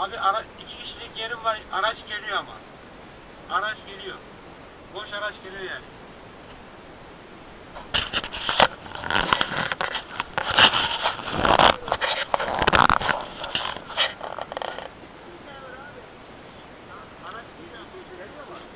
Abi iki kişilik yerim var. Araç geliyor ama. Araç geliyor. Boş araç geliyor yani. Araç geliyor. Geliyor mu?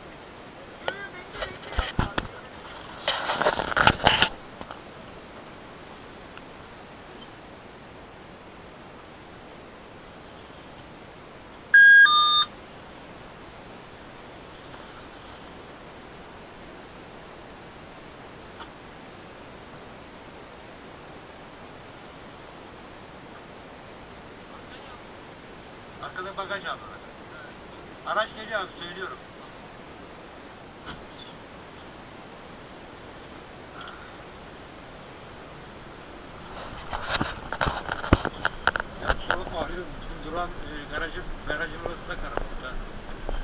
Arkada bagaj aldılar. Araç geliyor abi, söylüyorum. Ya kusura bakma arıyorum. Bizim duran garajın orası da karanlıkta.